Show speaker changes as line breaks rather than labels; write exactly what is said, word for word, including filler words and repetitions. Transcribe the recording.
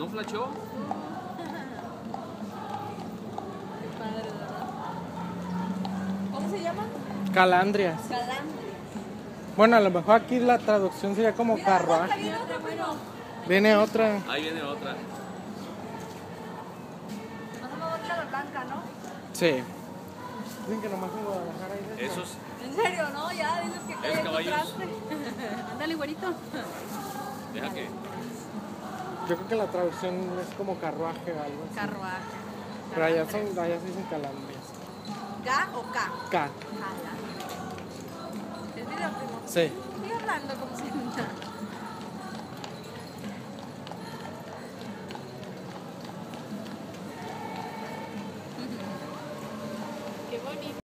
¿No flashó?
Qué padre, ¿verdad? ¿Cómo se llama?
Calandrias.
Calandria.
Bueno, a lo mejor aquí la traducción sería como
Mira, acá
carruaje.
viene otro, bueno.
Viene otra.
Ahí viene otra.
Pasamos otra la blanca, ¿no?
Sí. Dicen que nomás en Guadalajara hay de esas.
Esos,
En serio, ¿no? Ya dices que
Esos
ya
caballos.
encontraste. Ándale, güerito.
deja que.
Yo creo que la traducción es como carruaje o algo así.
Carruaje.
Pero allá, son, allá se dicen calandrias.
¿K o K?
K.
Ah, ya. ¿Es video, primo?
Sí.
Estoy hablando como si nada.